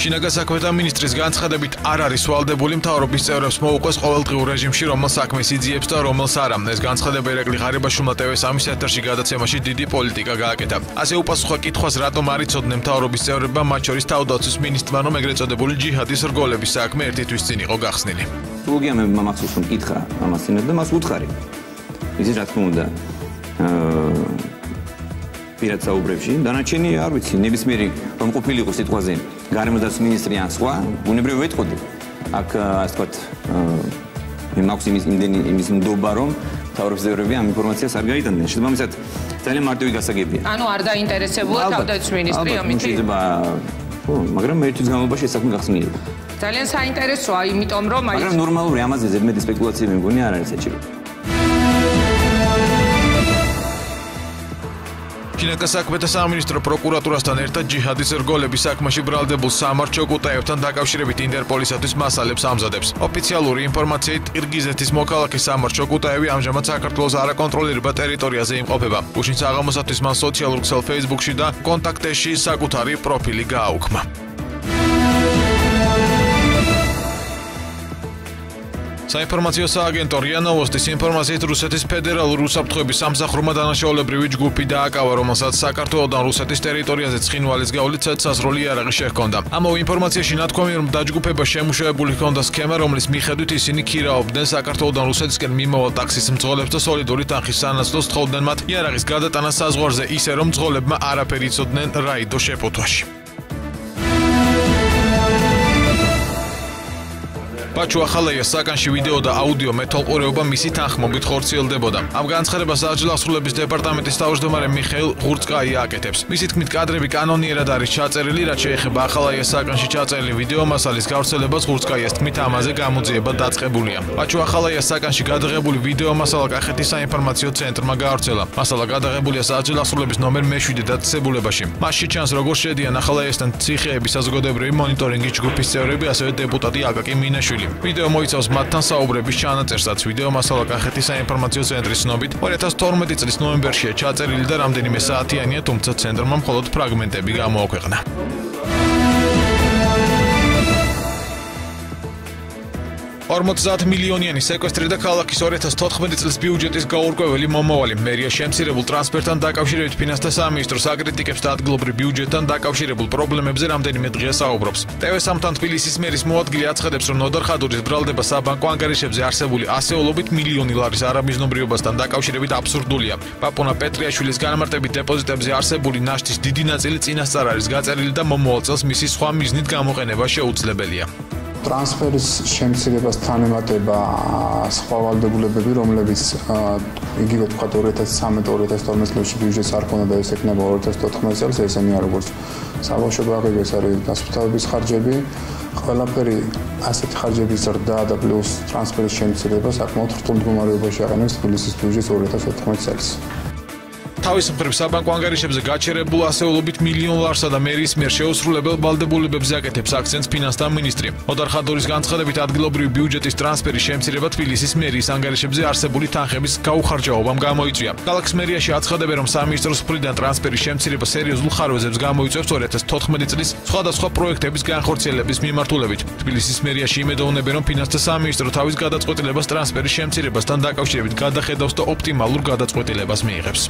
შინაგან საქმეთა მინისტრის განცხადებით არ არის ვალდებული მთავრობის წევრებს მოუყვეს ყოველდღიურ რეჟიმში რომელ საქმეს იძიებს და რომელს არა. ეს განცხადება ირაკლი ღარიბაშვილმა TV სამის ეთერში გადაცემაში დიდი პოლიტიკა გააკეთა. ასე უპასუხა კითხვას, რატომ არ იცოდნენ მთავრობის წევრებმა, მათ შორის თავდაცვის მინისტრმა, რომ ეგრეთ წოდებული ჯიჰადის რგოლების საქმე ერთი თვის წინ იყო გახსნილი. ლოგია მე მამაცოს რომ კითხა ამას წინებ და მას უთხარი. ისი რა თქმა უნდა პირად საუბრებში დანარჩენი არ ვიცი ნებისმიერი რომ ყოფილიყო სიტყვაზე გარემოდაცვის მინისტრი ან სხვა უნებრივ ვეთყოდი აქ ასე ვთქვათ მე მაქვს იმის ნდობა რომ მთავრობის წევრები ამ ინფორმაციას არ გაიტანდნენ შესაბამისად ძალიან მარტივი გასაგებია ანუ არ დაინტერესებულა თავდაცვის მინისტრი ამით მაგრამ ერთის განმავლობაში ეს საქმე გახსნილი იყო ძალიან საინტერესოა იმიტომ რომ მაგრამ ნორმალური ამაზე ზედმეტი სპეკულაციები მგონი არ არის საჭირო შინაგან საქმეთა სამინისტრო პროკურატურასთან ერთად ჯიჰადის რგოლების საქმეში ბრალდებულ სამარჩო კუტაევთან დაკავშირებით ინტერპოლისათვის მასალებს ამზადებს. ოფიციალური ინფორმაციით ყირგიზეთის მოქალაქე სამარჩო კუტაევი ამჟამად საქართველოს არაკონტროლირებულ ტერიტორიაზე იმყოფება. გუშინ საღამოსათვის მან სოციალურ ქსელ Facebook-ში და კონტაქტში საკუთარი პროფილი გააუქმა. საინფორმაციო სააგენტო RIA Novostis ინფორმაციით რუსეთის ფედერალური უსაფრთხოების სამსახურმა დანაშაულებრივი ჯგუფი დააკავა, რომელსაც საქართველოდან რუსეთის ტერიტორიაზე ცხინვალის გავლით სასროლი იარაღი შეჰქონდა. ამავე ინფორმაციაში ნათქვამია, რომ დაჯგუფება შემუშავებული ჰქონდა სქემა, რომლის მიხედვით ისინი ქირაობდნენ საქართველოდან რუსეთისკენ მიმავალ ტაქსის მძღოლებს და სოლიდური თანხის სანაცვლოდ თხოვდნენ მათ იარაღის გადატანა საზღვარზე, ისე რომ მძღოლებმა არაფერი იცოდნენ რაიდო შეფუთვაში. ბაჩუ ახალაიას საკანში ვიდეო და აუდიო მეთვალყურეობა მისი თანხმობით ხორციელდებოდა. ამ განცხადებას საჯილახსრულების დეპარტამენტის თავმჯდომარე მიხეილ ღურცკაია აკეთებს. მისი თქმით, კადრები კანონიერად არის ჩაწერილი, რაც შეეხება ახალაიას საკანში ჩაწერილი ვიდეო მასალის გავრცელებას ღურცკაიას თქმით ამაზე გამოძიება დაწყებულია. ბაჩუ ახალაიას საკანში გადაღებული ვიდეო მასალა კახეთის საინფორმაციო ცენტრმა გავრცელა. მასალა გადაღებულია საჯილახსრულების ნომერ მე-7 დაწესებულებაში. მასში ჩანს, როგორ შედიან ახალაიასთან ციხეების საზოგადოებრივი მონიტორინგის ჯგუფის წევრები, ასევე დეპუტატი აკაკი მინაშვილი. ვიდეო მოიცავს მათთან საუბრების ჩანაწერსაც. ვიდეო მასალა კახეთის საინფორმაციო ცენტრის ცნობით 2012 წლის ნოემბერშია ჩაწერილი და რამდენიმე საათიანია, თუმცა ცენტრმა მხოლოდ ფრაგმენტები გამოაქვეყნა. 50 მილიონიანი სეკვესტრი და ქალაქის 2014 წლის ბიუჯეტის გაურკვეველი მომავალი. მერია შემცირებულ ტრანსფერთან დაკავშირებით ფინანსთა სამინისტროს აკრიტიკებს და ადგილობრივ ბიუჯეტთან დაკავშირებულ პრობლემებზე რამდენიმე დღეა საუბრობს. TV3-თან თბილისის მერის მოადგილე აცხადებს, რომ ნოდარ ხადურის ბრალდება საბანკო ანგარიშებზე არსებული ასეულობით მილიონი ლარის არამიზნობრიობასთან დაკავშირებით აბსურდულია. პაპუნა პეტრიაშვილის განმარტებით დეპოზიტებზე არსებული ნაშთის დიდი ნაწილი წინასწარ არის გაწერილი და მომავალ წელს მისი სხვა მიზნით გამოყენება შეუძლებელია. ტრანსფერის შემცირებასთან ემატება სხვა ვალდებულებები, რომლებიც იგივე თქვა 2013-2012 წლებში ბიუჯეტს არ ქონდა და ეს ეკნება 2014 წელს, ესენია როგორც საბავშვო ბაღები, ეს არის დასუფთავების ხარჯები, ყველაფერი ასეთი ხარჯების ზრდა და პლუს ტრანსფერის შემცირება საკმაოდ რთულ მდგომარეობაში აყენებს თბილისის ბიუჯეტს 2014 წელს. თავის მხრივ საბანკო ანგარიშებზე გაჩერებულ ასეულობით მილიონ ლარსა და მერის მიერ შეუსრულებელ ვალდებულებებზე აკეთებს აქცენტს ფინანსთა მინისტრი. ნოდარ ხადურის განცხადებით ადგილობრივი ბიუჯეტის ტრანსფერის შემცირება თბილისის მერის ანგარიშებზე არსებული თანხების გაუხარჯაობამ გამოიწვია. ქალაქის მერიაში აცხადებენ, რომ სამინისტროს მხრიდან ტრანსფერის შემცირება სერიოზულ ხარვეზებს გამოიწვევს 2014 წლის სხვადასხვა პროექტების განხორციელების მიმართულებით. თბილისის მერიაში იმედოვნებენ, რომ ფინანსთა სამინისტრო თავის გადაწყვეტილებას ტრანსფერის შემცირებასთან დაკავშირებით გადახედავს და ოპტიმალურ გადაწყვეტილებას მიიღებს.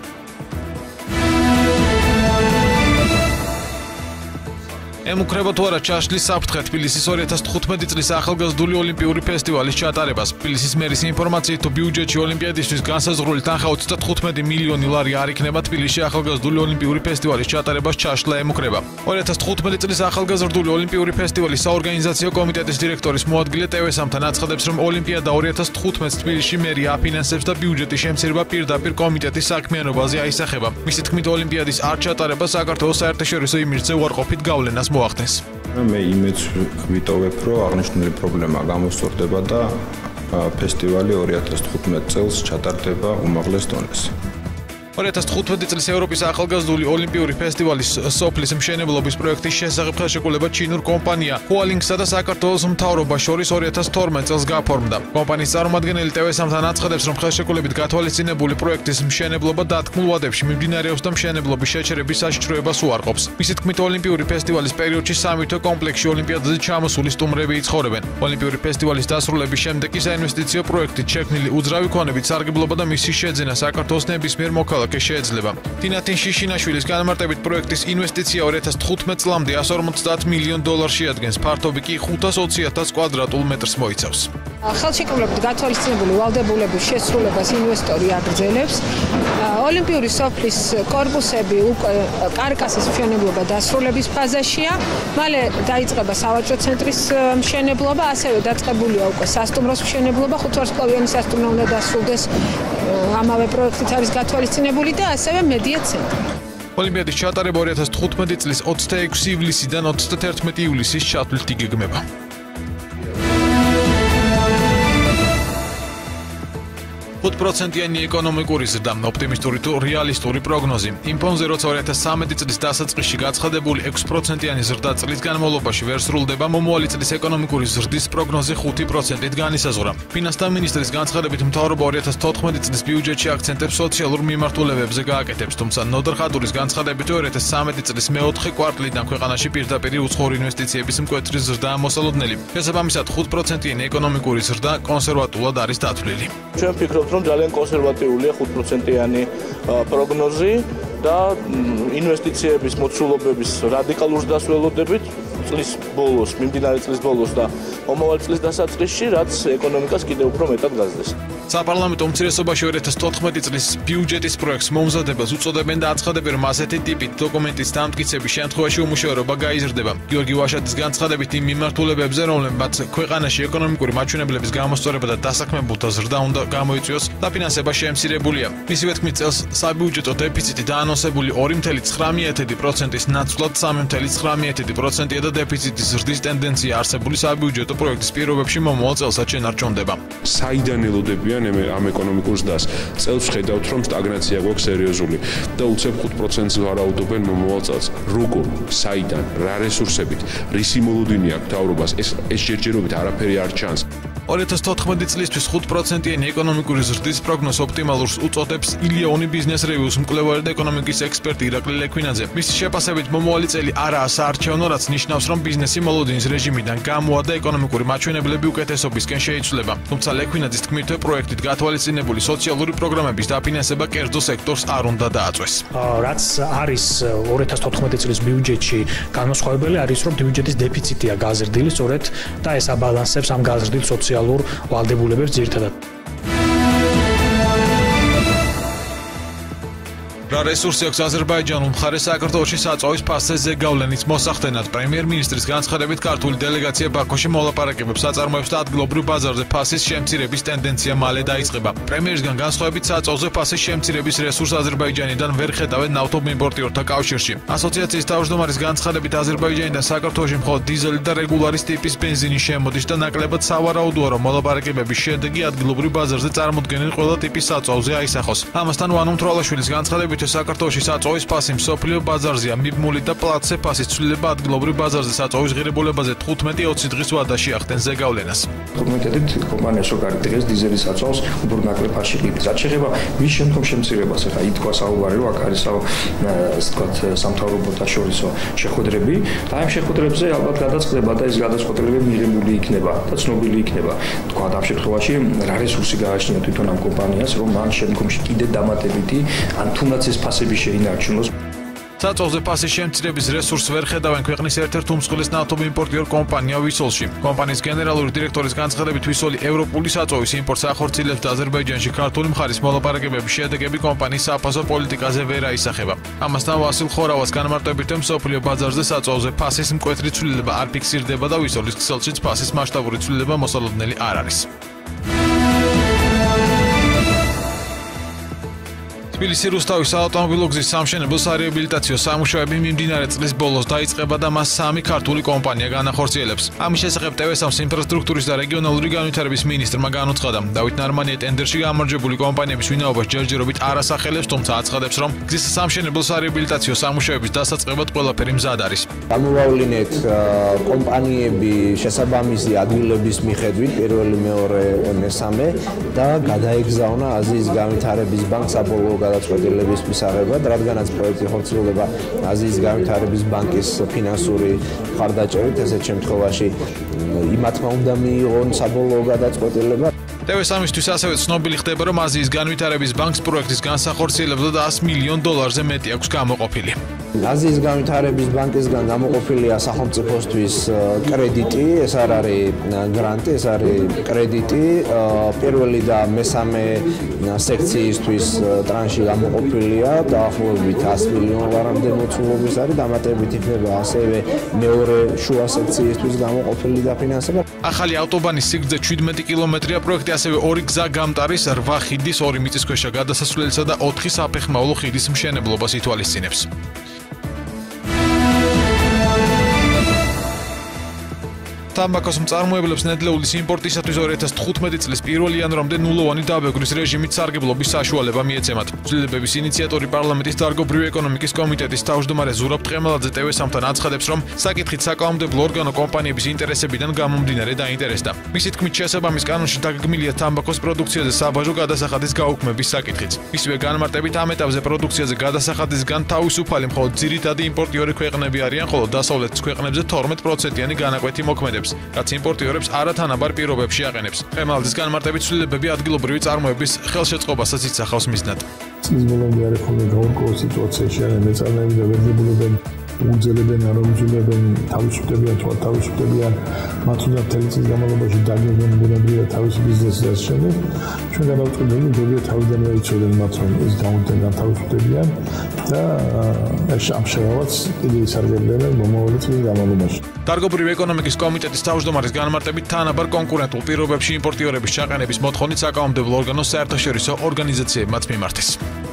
ემუქრება თუ არა ჩაშლის საფრთხე თბილისის 2015 წლის ახალგაზრდული ოლიმპიური ფესტივალის ჩატარებას. თბილისის მერის ინფორმაციით, თუ ბიუჯეტში ოლიმპიადისთვის განსაზღვრული თანხა 25 მილიონი ლარი არ იქნება, თბილისში ახალგაზრდული ოლიმპიური ფესტივალის ჩატარებას ჩაშლა ემუქრება. 2015 წლის ახალგაზრდული ოლიმპიური ფესტივალის საორგანიზაციო კომიტეტის დირექტორის მოადგილე TV3-თან აცხადებს, რომ ოლიმპიადა 2015 თბილისში მერია აფინანსებს და ბიუჯეტის შემცირება პირდაპირ კომიტეტის საქმიანობაზე აისახება. მისი თქმით, ოლიმპიადის არ ჩატარება საქართველოს საერთაშორისო იმიჯზე უარყოფით გავლენას მოახდენს. მე იმედს ვიტოვებ, რომ აღნიშნული პრობლემა გამოსწორდება და ფესტივალი 2015 წელს ჩატარდება უმაღლეს დონეზე. 2015 წლის ევროპის ახალგაზრდული ოლიმპიური ფესტივალის სოფლის მშენებლობის პროექტის შესახებ ხელშეკრულება ჩინურ კომპანია Hualingsა და საქართველოს მთავრობას შორის 2012 წელს გაფორმდა. კომპანიის წარმომადგენელი ტევესამთან აცხადებს, რომ ხელშეკრულებით გათვალისწინებული პროექტის მშენებლობა დათქმულ ვადებში მიმდინარეობს და მშენებლობის შეჩერების საშიშროებას უარყოფს. მისი თქმით, ოლიმპიური ფესტივალის პერიოდში სამივე კომპლექსში ოლიმპიადაზე ჩამოსული სტუმრები იცხოვრებენ. ოლიმპიური ფესტივალის დასრულების შემდეგ კი საინვესტიციო პროექტით შექმნილი უძრავი ქონებით სარგებლობა და მისი შეძენა საქართველოს ნებისმიერ მოქალაქეს შეიძლება. დინათინ შიშინაშვილის განმარტებით პროექტის ინვესტიცია 2015 წლამდე 150 მილიონ დოლარს შეადგენს, ფართობი კი 520,000 კვადრატულ მეტრს მოიცავს. ხელშეკრულებით გათვალისწინებული ვალდებულების შესრულებას ინვესტორი აგრძელებს. ოლიმპიური სოფლის კორპუსები უკვე კარკასის მშენებლობა დასრულების ფაზაშია. მალე დაიწყება სავაჭრო ცენტრის მშენებლობა, ასევე დაწყებულია უკვე სასტუმროს მშენებლობა, 5 ვარსკვლავიანი სასტუმრო უნდა დასრულდეს. ამავე პროექტით არის გათვალისწინებული და ასევე მედია ცენტრი. ოლიმპიადის ჩატარება 2015 წლის 26 ივლისიდან 31 ივლისის ჩათვლით იგეგმება. %-იანი ეკონომიკური ზრდა, ოპტიმისტური თუ რეალისტური პროგნოზი. იმ ფონზე, როცა 2013 წლის დასაწყისში გაცხადებული 6%-იანი ზრდა წლის განმავლობაში ვერ სრულდება, მომავალი წლის ეკონომიკური ზრდის პროგნოზი 5%-ით განისაზღვრა. ფინანსთა მინისტრის განცხადებით, მთავრობა 2014 წლის ბიუჯეტში აქცენტებს სოციალურ მიმართულებებზე გააკეთებს, თუმცა ნოდარ ხადურის განცხადებით 2013 წლის მეოთხე კვარტლიდან ქვეყანაში პირდაპირ უცხოური ინვესტიციების მკვეთრი ზრდაა მოსალოდნელი. შესაბამისად, 5%-იანი ეკონომიკური ზრდა კონსერვატულად არის დათვლილი. ჩვენ ვფიქრობთ, რომ ძალიან კონსერვატიულია 5%-იანი პროგნოზი და ინვესტიციების მოცულობების რადიკალურ დასველოდებით წლის ბოლოს, მიმდინარე წლის ბოლოს და მომავალ წლის დასაწყისში, რაც ეკონომიკას კიდევ უფრო მეტად გაზრდეს. საპარლამენტო უმცირესობაში 2014 წლის ბიუჯეტის პროექტს მომზადებას უწოდებენ და აცხადებენ, რომ ასეთი ტიპით დოკუმენტის დამტკიცების შემთხვევაში უმუშევრობა გაიზრდება. გიორგი ვაშაძის განცხადებით, იმ მიმართულებებზე, რომლებმაც ქვეყანაში ეკონომიკური მაჩვენებლების გამოსწორება და დასაქმებულთა ზრდა უნდა გამოიწვიოს, დაფინანსება შემცირებულია. მისივე თქმით, წელს საბიუჯეტო დეფიციტი დაანონსებული 2,9%-ის ნაცვლად 3,9%-ია და დეფიციტის ზრდის ტენდენცია არსებული საბიუჯეტო პროექტის პირობებში მომავალ წელსაც შენარჩუნდება. საიდან ელოდებიან ამ ეკონომიკურ ზრდას? წელს ხედავთ, რომ სტაგნაცია გვაქვს სერიოზული და უცებ 5%-ს ვარაუდობენ მომავალ წელს. როგორ, საიდან, რა რესურსებით, რისი მოლოდინი აქვს მთავრობას, ეს ჯერჯერობით არაფერი არ ჩანს. 2014 წლისთვის 5%-იანი ეკონომიკური ზრდის პროგნოზს ოპტიმალურს უწოდებს ილიონი ბიზნეს რევიუს მკვლევარი და ეკონომიკის ექსპერტი ირაკლი ლექვინაძე. მისი შეფასებით, მომავალი წელი არაა საარჩევნო, რაც ნიშნავს, რომ ბიზნესი მოლოდინის რეჟიმიდან გამოვა და ეკონომიკური მაჩვენებლები უკეთესობისკენ შეიცვლება. თუმცა ლექვინაძის თქმით, პროექტით გათვალისწინებული სოციალური პროგრამების დაფინანსება კერძო სექტორს არ უნდა დააწვეს. რაც არის 2014 წლის ბიუჯეტში განმასხვავებელი არის, რომ ბიუჯეტის დეფიციტია გაზრდილი, სწორედ და ეს აბალანსებს ამ გაზრდილ სოციალურ ვალდებულებებს ძირითადად. რა რესურსი აქვს აზერბაიჯანულ მხარეს საქართველოში საწვავის ფასზე გავლენის მოსახდენად. პრემიერ-მინისტრის განცხადებით, ქართული დელეგაცია ბაქოში მოლაპარაკებებს აწარმოებს და ადგილობრივ ბაზარზე ფასის შემცირების ტენდენცია მალე დაიწყება. პრემიერისგან განსხვავებით, საწვავზე ფასის შემცირების რესურსს აზერბაიჯანიდან ვერ ხედავენ ნავთობიმპორტიორთა კავშირში. ასოციაციის თავმჯდომარის განცხადებით, აზერბაიჯანიდან საქართველოში მხოლოდ დიზელი და რეგულარის ტიპის ბენზინი შემოდის და ნაკლებად სავარაუდოა, რომ მოლაპარაკებების შედეგი ადგილობრივ ბაზარზე წარმოდგენილ ყველა ტიპის საწვავზე აისახოს. ამასთან ვანო მთვრალაშვილის განცხადებით, საქართველოში საწვავის ფასი მსოფლიო ბაზარზეა მიბმული და პლაცზე ფასის ცვლილება ადგილობრივ ბაზარზე საწვავის ღირებულებაზე 15-20 დღის ვადაში ახდენს ზეგავლენას. 15 კომპანიას რო გარდიღეს დიზელის საწვავს უბრალოდ ნაკლებ ფასში ყიდვის. რაც შეეხება მის შემდგომ შემცირებას, ახლა ითქვა საუბარი, რომ აქ არის ასე ვთქვათ სამთავრობოთა შორისო შეხვედრები და ამ შეხვედრებზე ალბათ გადაწყდება და ეს გადაწყვეტილება მიღებული იქნება და ცნობილი იქნება. თქვა ამ შემთხვევაში რა რესურსი გააჩნია თვითონ ამ კომპანიას, რომ მან შემდგომში კიდე დამატებითი ან თუნდაც ეს ფასები შეინარჩუნოს. საწვავზე ფასის შემცირების რესურსს ვერ ხედავენ ქვეყნის ერთ-ერთ უმსხვილეს ნავთობიმპორტიორ კომპანია ვისოლში. კომპანიის გენერალური დირექტორის განცხადებით, ვისოლი ევროპული საწვავის იმპორტს ახორციელებს და აზერბაიჯანში ქართული მხარის მოლაპარაკებების შედეგები კომპანიის საფასო პოლიტიკაზე ვერ აისახება. ამასთან ვასილ ხორავას განმარტებით, რომ მსოფლიო ბაზარზე საწვავზე ფასის მკვეთრი ცვლილება არ ფიქსირდება და ვისოლის ქსელშიც ფასის მასშტაბური ცვლილება მოსალოდნელი არ არის. თბილისის რუსთავის საავტომობილო გზის სამშენებლო სარეაბილიტაციო სამუშაოები მიმდინარე წლის ბოლოს დაიწყება და მას 3 ქართული კომპანია განახორციელებს. ამის შესახებ TV-ს ინფრასტრუქტურის და რეგიონალური განვითარების მინისტრმა განუცხადა. დავით ნარმანია ტენდერში გამარჯვებული კომპანიების ვინაობას ჯერჯერობით არ ასახელებს, თუმცა აცხადებს, რომ გზის სამშენებლო სარეაბილიტაციო სამუშაოების დასაწყებად ყველაფერი მზად არის. გამოვავლინეთ კომპანიები შესაბამისი ადგილების მიხედვით, პირველი, მეორე, მესამე და გადაეგზავნა აზიის განვითარების ბანკს საბოლოო გადაწყვეტილების მისაღებად, რადგანაც პროექტი ხორციელდება აზიის განვითარების ბანკის ფინანსური მხარდაჭერით, ესეთ შემთხვევაში იმათმა უნდა მიიღონ საბოლოო გადაწყვეტილება. TV3-ისთვის ასევე ცნობილი ხდება, რომ აზიის განვითარების ბანკს პროექტის განსახორციელებლად $100 მილიონ მეტი აქვს გამოყოფილი. აზიის განვითარების ბანკისგან გამოყოფილია სახელმწიფოსთვის კრედიტი, ეს არ არის გრანტი, ეს არის კრედიტი. პირველი და მესამე სექციისთვის ტრანში გამოყოფილია დაახლოებით $100 მილიონამდე მოცულობის არის, დამატებით იქნება ასევე მეორე შუა სექციისთვის გამოყოფილი დაფინანსება. ახალი ავტობანის სიგრძე 17 კილომეტრია, პროექტი ასევე 2 გზა გამტარის, 8 ხიდის, 2 მიწისქვეშა გადასასვლელისა და 4 საფეხმავლო ხიდის მშენებლობას ითვალისწინებს. თამბაქოს მწარმოებლებს ნედლეულის იმპორტისათვის 2015 წლის 1 იანვრამდე ნულოვანი დაბეგვრის რეჟიმით სარგებლობის საშუალება მიეცემათ. ცვლილებების ინიციატორი პარლამენტის დარგობრივი ეკონომიკის კომიტეტის თავმჯდომარე ზურაბ ტყემალაძე TV3-მთან აცხადებს, რომ საკითხით საკანონმდებლო ორგანო კომპანიების ინტერესებიდან გამომდინარე დაინტერესდა. მისი თქმით, შესაბამის კანონში დაგეგმილია თამბაქოს პროდუქციაზე საბაჟო გადასახადის გაუქმების საკითხიც. მისივე განმარტებით ამ ეტაპზე პროდუქციაზე გადასახადისგან თავისუფალი მხოლოდ ძირითადი იმპორტიორი ქვეყნები არიან, ხოლო დასავლეთის ქვეყნებზე 12%-იანი განაკვეთი მოქმედებს. რაც იმპორტიორებს არათანაბარ პირობებში აყენებს. ყემალაძის განმარტებით ცვლილებები ადგილობრივი წარმოების ხელშეწყობასაც იცახავს მიზნად. წლის ბოლომდე არის ხოლმე გაურკვეველ სიტუაციაში არიან მეწარმეები და ვერ დებულებენ, უძლებენ, არ უმძლებენ, თავისუფლებიან თუ არ თავისუფლებიან, მათ უნდა მთელი წლის განმავლობაში დაგეგმონ ბუნებრივად თავისი ბიზნესი და შემდეგ. ჩვენ გადავწყვეტილ მოდია თავიდანვე იცოდნენ მათ, რომ ეს განთავისუფლებიან და ამ შევავაც კიდე ისარგებლებენ მომავალი წლის განმავლობაში. დარგობრივი ეკონომიკის კომიტეტის თავმჯდომარის განმარტებით თანაბარ კონკურენტულ პირობებში იმპორტიორების ჩაყენების მოთხოვნით საკანონმდებლო ორგანოს საერთაშორისო ორგანიზაციებმაც მიმართეს.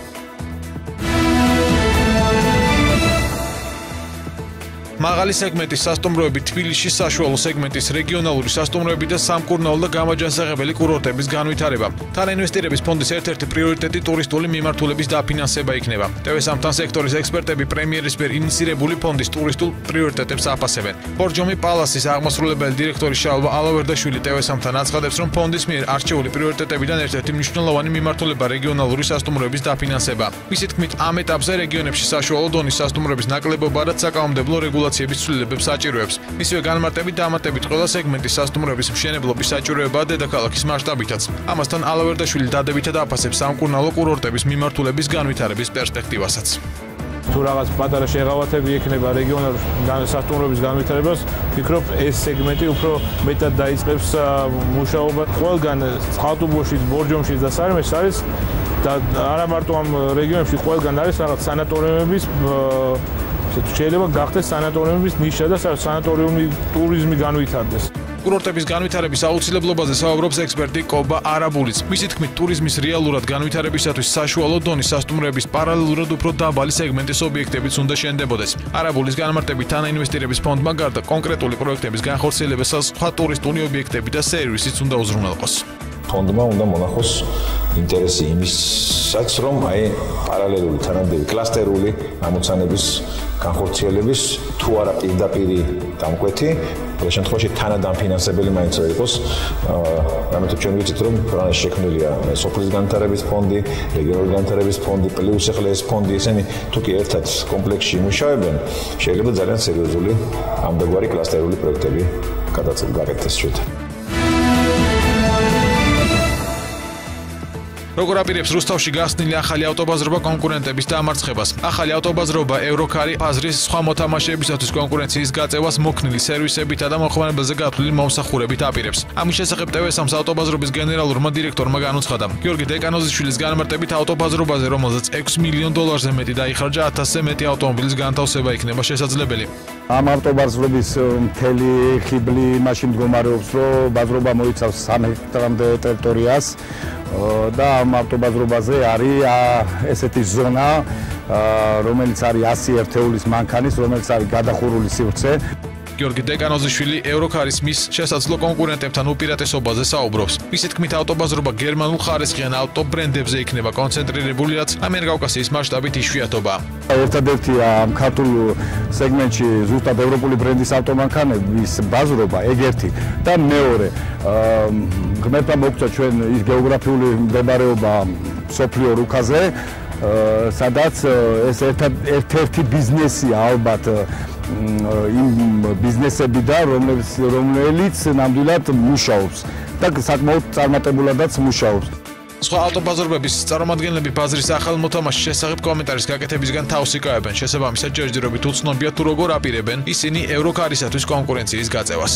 მაღალი სეგმენტის სასტუმროები თბილისში, საშუალო სეგმენტის რეგიონალური სასტუმროები და სამკურნალო და გამაჯანსაღებელი კურორტების განვითარება. თანაინვესტირების ფონდის ერთ-ერთი პრიორიტეტი ტურისტული მიმართულების დაფინანსება იქნება. TV3-თან სექტორის ექსპერტები პრემიერის მიერ ინიცირებული ფონდის ტურისტულ პრიორიტეტებს აფასებენ. ბორჯომი პალასის აღმასრულებელი დირექტორი შალვა ალავერდაშვილი TV3-თან აცხადებს, რომ ფონდის მიერ არჩეული პრიორიტეტებიდან ერთ-ერთი მნიშვნელოვანი მიმართულება რეგიონალური სასტუმროების დაფინანსება. მისი თქმით, ამ ეტაპზე რეგიონებში საშუალო დონის სასტუმროების ნაკლებობა და საკანონმდებლო რეგულაციების ცვლილებებს საჭიროებს. მისივე განმარტებით დამატებით ყველა სეგმენტის სასტუმროების მშენებლობის საჭიროებაა დედაქალაქის მასშტაბითაც. ამასთან ალავერდაშვილი დადებითად აფასებს სამკურნალო კურორტების მიმართულების განვითარების პერსპექტივასაც. თუ რაღაც პატარა შეღავათები ექნება რეგიონალური სასტუმროების განვითარებას, ვფიქრობ, ეს სეგმენტი უფრო მეტად დაიწყებს მუშაობა. ყველგან წყალტუბოში, ბორჯომში და სარემეს არის და არა მარტო ამ რეგიონებში, ყველგან არის რაღაც სანატორიუმების შეიძლება გახდეს სანატორიუმის ნიშა და სანატორიუმი ტურიზმი განვითარდეს. კურორტების განვითარების აუცილებლობაზე საუბრობს ექსპერტი კობა არაბულიც. მისი თქმით, ტურიზმის რეალურად განვითარებისათვის საშუალო დონის სასტუმროების პარალელურად უფრო დაბალი სეგმენტის ობიექტებიც უნდა შენდებოდეს. არაბულის განმარტებით, თანაინვესტირების ფონდმა გარდა კონკრეტული პროექტების განხორციელებასაც სხვა ტურისტული ობიექტები და სერვისიც უნდა უზრუნველყოს. ფონდმა უნდა მონახოს ინტერესი იმისაც, რომ პარალელური თანამდები კლასტერული ამოცანების განხორციელების თუ არა პირდაპირ დამკვეთი, ყველა შემთხვევაში თანადამფინანსებელი მაინც იყოს. ამიტომ ჩვენ ვიცით, რომ პროგრამაში შექმნილია სოფლის განვითარების ფონდი, რეგიონალური განვითარების ფონდი, პლუს ახლა ეს ფონდი, ესენი თუ კი ერთად კომპლექსში მუშაობენ, შეიძლება ძალიან სერიოზული ამდაგვარი კლასტერული პროექტები გაკეთდეს ჩვენ. როგორ აპირებს რუსთავში გახსნილი ახალი ავტობაზრობა კონკურენტების დამარცხებას. ახალი ავტობაზრობა ევროკარი ფაზრის სხვა მოთამაშეებისათვის კონკურენციის გაწევას მოქნილი სერვისებითა და მოხმარებელზე გათვლილი მომსახურებით აპირებს. ამის შესახებ TV3-ს ავტობაზრობის გენერალურმა დირექტორმა განუცხადა. გიორგი დეკანოზიშვილის განმარტებით ავტობაზრობაზე, რომელზეც $6 მილიონ მეტი დაიხარჯა, 1000-ზე მეტი ავტომობილის განთავსება იქნება შესაძლებელი. ამ ავტობაზრობის მთელი ხიბლი მაშინ მდგომარეობს, რომ ბაზრობა მოიცავს 3 ჰექტარამდე ტერიტორიას. და ამ ავტობაზრობაზე არის ესეთი ზონა, რომელიც არის 100 ერთეულის მანქანის, რომელიც არის გადახურული სივრცე. გიორგი დეკანოზიშვილი ევროქარის მის შესაძლო კონკურენტებთან უპირატესობაზე საუბრობს. მისი თქმით, ავტობაზრობა გერმანულ ხარისხიან ავტობრენდებზე იქნება კონცენტრირებული, რაც ამიერკავკასიის მასშტაბით იშვიათობაა. ერთადერთი ამ ქართულ სეგმენტში ზუსტად ევროპული ბრენდის ავტომანქანების ბაზრობა ეგერთი და მეორე ღმერთმა მოგწვა ჩვენ ის გეოგრაფიული მდებარეობა სოფლიო რუკაზე, სადაც ეს ერთ-ერთი ბიზნესია ალბათ იმ ბიზნესებიდან, რომელიც ნამდვილად მუშაობს და საკმაოდ წარმატებულადაც მუშაობს. სხვა ავტობაზრობების წარმომადგენლები ბაზრის ახალ მოთამაშის შესახებ კომენტარის გაკეთებისგან თავს იკავებენ. შესაბამისად, ჯერჯერობით უცნობია თუ როგორ აპირებენ ისინი ევროქარისათვის კონკურენციის გაწევას.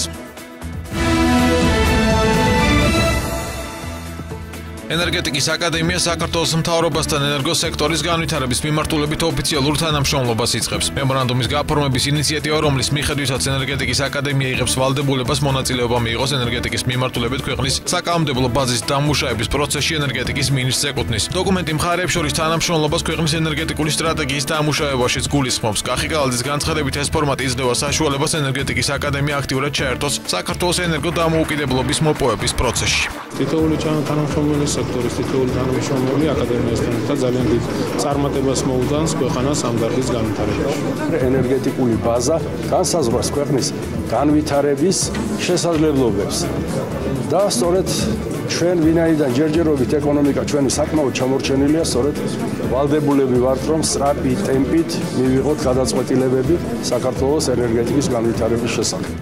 ენერგეტიკის აკადემია საქართველოს მთავრობასთან ენერგოსექტორის განვითარების მიმართულებით ოფიციალურ თანამშრომლობას იწყებს. მემორანდუმის გაფორმების ინიციატივა, რომლის მიხედვითაც ენერგეტიკის აკადემია იღებს ვალდებულებას მონაწილეობა მიიღოს ენერგეტიკის მიმართულებით ქვეყნის საკანონმდებლო ბაზის დამუშავების პროცესში ენერგეტიკის მინისტრს ეკუთვნის. დოკუმენტი მხარეებს შორის თანამშრომლობას ქვეყნის ენერგეტიკული სტრატეგიის დამუშავებაშიც გულისხმობს. კახი კალაძის განცხადებით, ეს ფორმატი იძლევა საშუალებას ენერგეტიკის აკადემია აქტიურად ჩაერთოს საქართველოს ენერგოდამოუკიდებლობის მოპოვების პროცესში. თითოეული თანამშრომელი სექტორის თითოეული თანამშრომელი აკადემიასთან ერთად ძალიან დიდ წარმატებას მოუდანს ქვეყანას ამ დარგის განვითარებაში. ენერგეტიკული ბაზა განსაზღვრავს ქვეყნის განვითარების შესაძლებლობებს და სწორედ ჩვენ ვინაიდან ჯერჯერობით ეკონომიკა ჩვენი საკმაოდ ჩამორჩენილია, სწორედ ვალდებულები ვართ, რომ სწრაფი ტემპით მივიღოთ გადაწყვეტილებები საქართველოს ენერგეტიკის განვითარების შესახებ.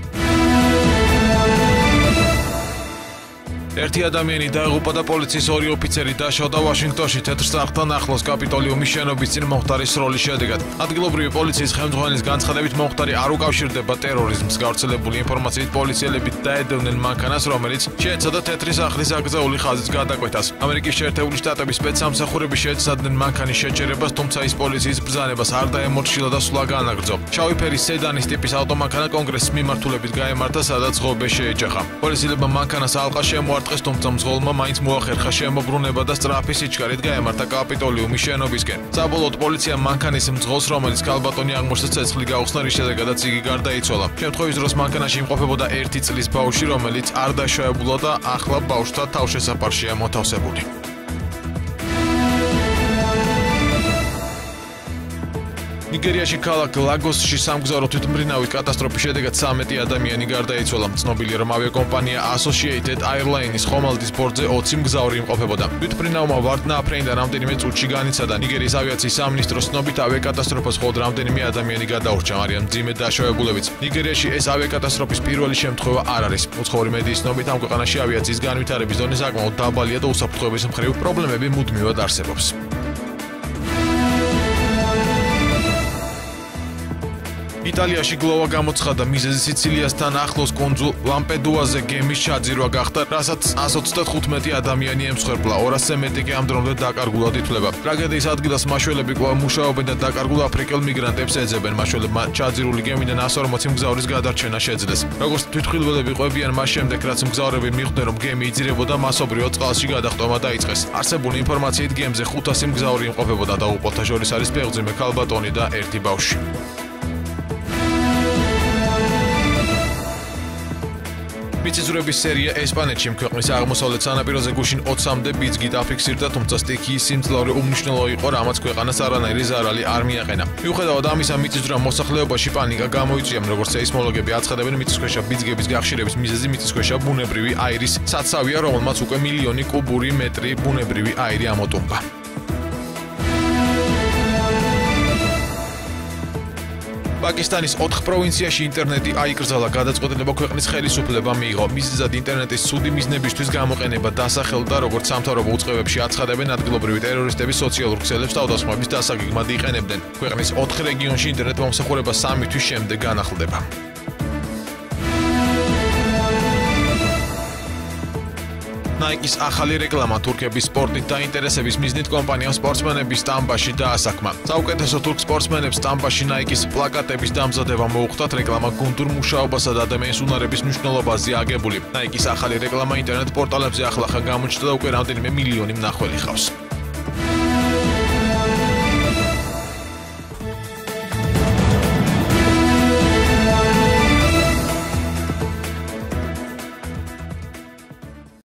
ერთი ადამიანი დაიღუპა და პოლიციის 2 ოფიცერი დაშავდა ვაშინგტონში თეთრ სახლთან ახლოს კაპიტოლიუმის შენობის წინ მომხდარი სროლის შედეგად. ადგილობრივი პოლიციის ხელმძღვანელის განცხადებით, მომხდარი არ უკავშირდება ტერორიზმს. გავრცელებული ინფორმაციით, პოლიციელები დაედევნენ მანქანას, რომელიც შეეცადა თეთრი სახლის აკრძალული ხაზის გადაკვეთას. ამერიკის შეერთებული შტატების სპეცსამსახურები შეეცადნენ მანქანის შეჭერებას, თუმცა ის პოლიციის ბრძანებას არ დაემორჩილა და სვლა გაანაგრძო. შავი ფერის სედანის ტიპის ავტომანქანა კონგრესის მიმართულებით გაემართა, სადაც ღობე შეეჯახა. პოლიციელებმა მანქანას ალყა შემოარტყეს, თუმცა მძღოლმა მაინც მოახერხა შემოbrunება და სწრაფი სიჩქარით გაემართა კაპიტოლიუმის შენობისკენ. საბოლოოდ პოლიციამ მანქანის მძღოლს, რომელიც ქალბატონი აღმოჩნდა, ცეცხლი გაუხსნა, რის შედეგადაც იგი გარდაიცვალა. შემთხვევის დროს მანქანაში იმყოფებოდა 1 წლის ბავშვი, რომელიც არ დაშავებულა და ახლა ბავშვთა თავშესაფარშია მოთავსებული. ნიგერიაში ქალაქ ლაგოსში სამგზავრო თვითმფრინავის კატასტროფის შედეგად 13 ადამიანი გარდაიცვალა. ცნობილია, რომ ავიაკომპანია Associated Airlines ხომალდის ბორტზე 20 მგზავრი იმყოფებოდა. თვითმფრინავმა ვარდნააფრენიდან რამდენიმე წუთში განიცადა. ნიგერიის ავიაციის სამინისტროს ცნობით, ავიაკატასტროფას მხოლოდ რამდენიმე ადამიანი გადაურჩა, არიან მძიმე დაშავებულებიც. ნიგერიაში ეს ავიაკატასტროფის პირველი შემთხვევა არ არის. უცხოური მედიის ცნობით, ამ ქვეყანაში ავიაციის განვითარების დონე საკმაოდ დაბალია და უსაფრთხოების მხრივ პრობლემები მუდმივად არსებობს. იტალიაში გლოვა გამოცხადა. მიზეზი სიცილიასთან ახლოს კუნძულ ლამპედუაზე გემის ჩაძირვა გახდა, რასაც 135 ადამიანი ემსხვერპლა. 200-ზე მეტი კი ამ დრომდე დაკარგულად ითვლება. ტრაგედიის ადგილას მაშველები კვლავ მუშაობენ და დაკარგულ აფრიკელ მიგრანტებს ეძებენ. მაშველებმა ჩაძირული გემიდან 140 მგზავრის გადარჩენა შეძლეს. როგორც თვითმხილველები ყვებიან, მას შემდეგ რაც მგზავრები მიხვდნენ, რომ გემი იძირებოდა, მასობრივად წყალში გადახტომა დაიწყეს. არსებული ინფორმაციით, გემზე 500 მგზავრი იმყოფებოდა და უყოლთა შორის არის ფეხმძიმე ქალბატონი და 1 ბავშვი. მიწისძვრების სერია ესპანეთში ქვეყნის აღმოსავლეთ სანაპიროზე გუშინ 20-მდე ბიძგი დაფიქსირდა, თუმცა სტიქიის სიმძლავრე უმნიშვნელო იყო, რამაც ქვეყანას არანაირი ზარალი არ მიაყენა. მიუხედავად ამისა, მიწისძვრამ მოსახლეობაში პანიკა გამოიწვია, როგორც სეისმოლოგები აცხადებენ, მიწისქვეშა ბიძგების გახშირების მიზეზი მიწისქვეშა ბუნებრივი აირის საცავია, რომელმაც უკვე მილიონი კუბური მეტრი ბუნებრივი აირი ამოტუმბა. პაკისტანის 4 პროვინციაში ინტერნეტი აიკრძალა, გადაწყვეტილება ქვეყნის ხელისუფლებამ მიიღო. მიზეზად ინტერნეტის ცუდი მიზნებისთვის გამოყენება დასახელდა, როგორც სამთავრობო უწყებებში აცხადებენ, ადგილობრივი ტერორისტები სოციალურ ქსელებს თავდასხმების დასაგეგმად იყენებდნენ. ქვეყნის 4 რეგიონში ინტერნეტ მომსახურება 3 თვის შემდეგ განახლდება. Nike-ის ახალი რეკლამა თურქების სპორტით დაინტერესების მიზნით კომპანიამ სპორტსმენების სტამბაში დაასაქმა. საუკეთესო თურქ სპორტსმენებს სტამბაში Nike-ის პლაკატების დამზადება მოუხდათ, რეკლამა გუნდურ მუშაობასა და ადამიანის უნარების მნიშვნელობაზე აგებული. Nike-ის ახალი რეკლამა ინტერნეტ პორტალებზე ახლახან გამოჩნდა და უკვე რამდენიმე მილიონი მნახველი ჰყავს.